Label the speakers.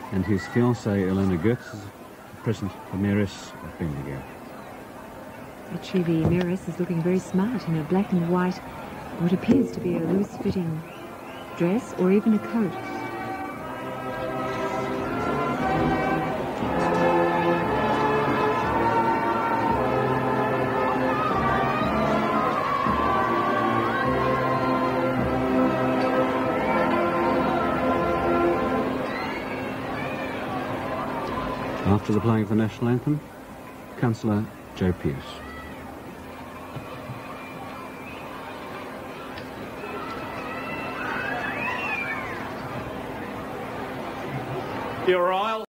Speaker 1: and his fiancée Elena Goetz is the present Mayoress of Bendigo.
Speaker 2: The Chivi Mayoress is looking very smart in a black and white, what appears to be a loose-fitting dress or even a coat.
Speaker 1: After the playing of the national anthem, Councillor Joe Pearce.
Speaker 3: Your Royal